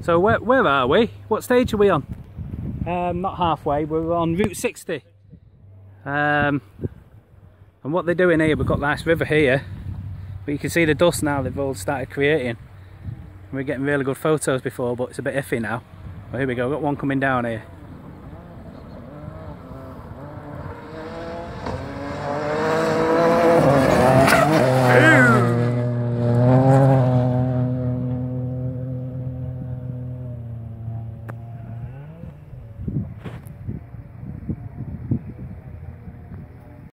So where are we? What stage are we on? Not halfway, we're on Route 60. And what they're doing here, we've got a nice river here, but you can see the dust now they've all started creating. We were getting really good photos before, but it's a bit iffy now. Well, here we go, got one coming down here.